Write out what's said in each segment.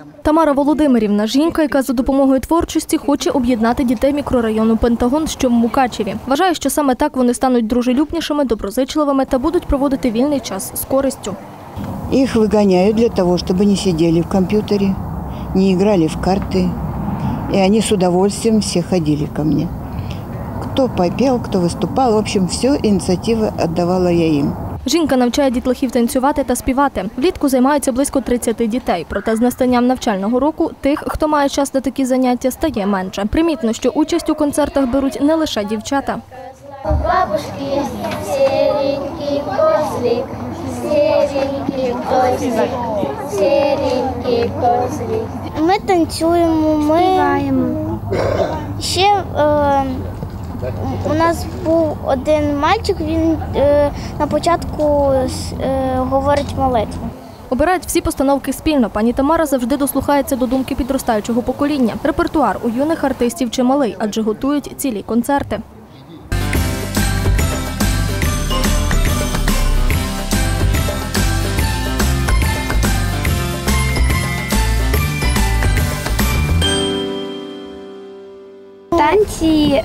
Тамара Володимирівна – жінка, яка за допомогою творчості хоче об'єднати дітей мікрорайону Пентагон, що в Мукачеві. Вважає, що саме так вони стануть дружелюбнішими, доброзичливими та будуть проводити вільний час з користю. Их выгоняют для того, чтобы не сидели в компьютере, не играли в карты. И они с удовольствием все ходили ко мне. Кто попел, кто выступал. В общем, всю инициативу отдавала я им. Жінка навчає дітлахів танцювати та співати. Влітку займаються близько 30 дітей. Проте з настанням навчального року тих, хто має час на такі заняття, стає менше. Примітно, що участь у концертах беруть не лише дівчата. У бабушки серенький козлик, серенький козлик, серенький козлик. Ми танцюємо, ми співаємо. Ще у нас був один мальчик, він на початку говорить молитву. Обирають всі постановки спільно. Пані Тамара завжди дослухається до думки підростаючого покоління. Репертуар у юних артистів чималий, адже готують цілі концерти. Танці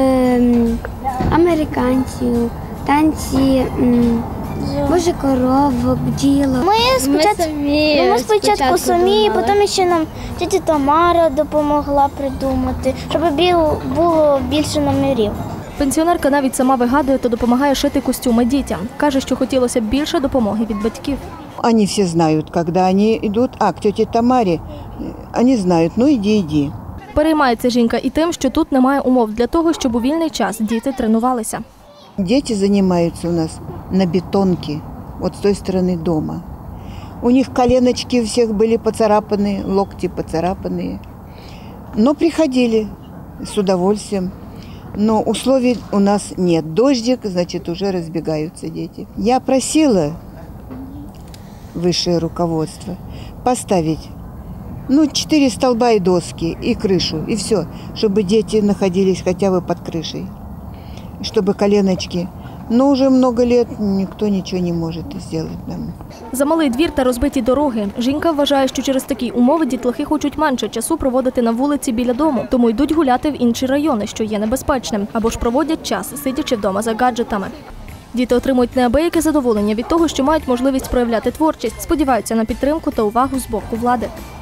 американців, танці може коровок, діло. Ми спочатку самі, потім ще нам тітя Тамара допомогла придумати, щоб було більше номерів. Пенсіонерка навіть сама вигадує та допомагає шити костюми дітям. Каже, що хотілося б більше допомоги від батьків. Они все знают, когда они идут, к тете Тамаре, они знают, ну иди. Переймається жінка і тим, що тут немає умов для того, щоб у вільний час діти тренувалися. Дети занимаются у нас на бетонке, вот с той стороны дома. У них коленочки у всех были поцарапаны, локти поцарапанные. Но приходили с удовольствием. Но условий у нас нет. Дождик, значит, уже разбегаются дети. Я просила высшее руководство поставить 4 столба и доски, и крышу, и все, чтобы дети находились хотя бы под крышей, чтобы коленочки. Но уже много лет никто ничего не может сделать нам. Замалий двір та розбиті дороги. Жінка вважає, що через такі умови дітлахи хочуть менше часу проводити на вулиці біля дому, тому йдуть гуляти в інші райони, що є небезпечним, або ж проводять час, сидячи вдома за гаджетами. Діти отримують неабияке задоволення від того, що мають можливість проявляти творчість, сподіваються на підтримку та увагу з боку влади.